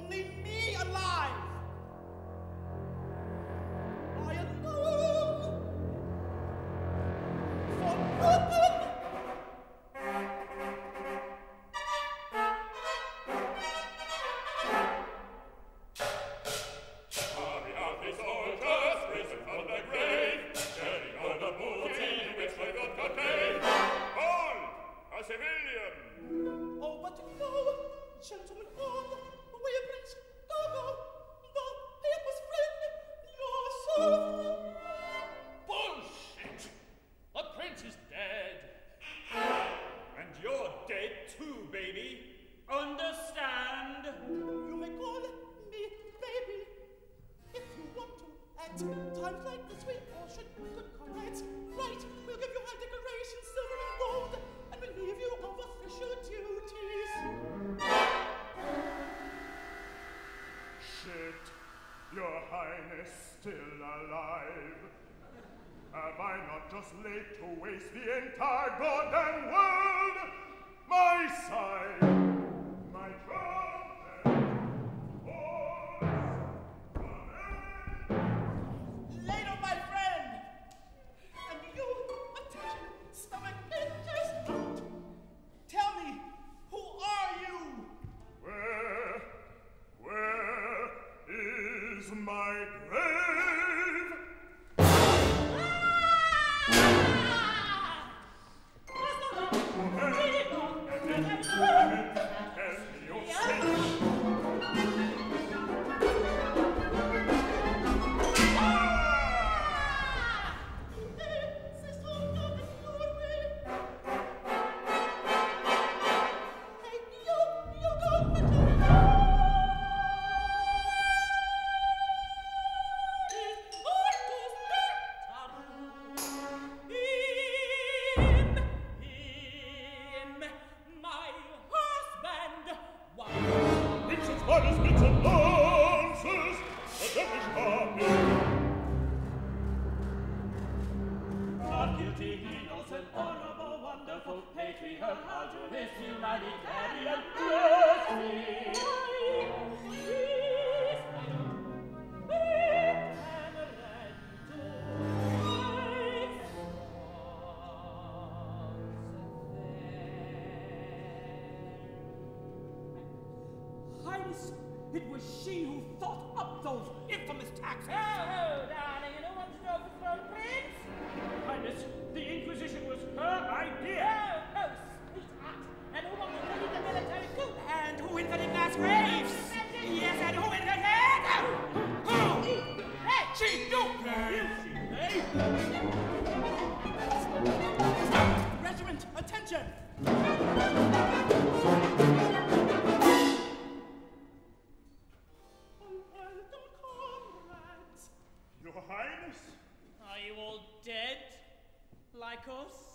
only me alive. I alone. Forbidden. Hurry up, his soldiers, risen from the grave, carrying all the booty which they got contained. Hold! A civilian! Oh, but no, gentlemen, all the way, Prince, go, the paper's friend, your soul. Bullshit! The prince is dead. And you're dead too, baby. Understand? You may call me baby if you want to. At times like this, we all should be good comrades. Right, we'll give you high decorations, silver and gold, and relieve you of official duties. Shit, your highness still alive. Have I not just laid to waste the entire goddamn world? My side, my trumpet, horse, Later, my friend! And you, attention, stomach just out. Tell me, who are you? Where is my grave? It was she who thought up those infamous taxes. Oh, darling, and who wants to overthrow the prince? Highness, the Inquisition was her idea. Oh, sweetheart. And who wants to lead the military coup? And who invented mass graves? Yes, and who invented? Who? Hey! She, you! Regiment, attention! Welcome, comrades. Your highness? Are you all dead? Like us?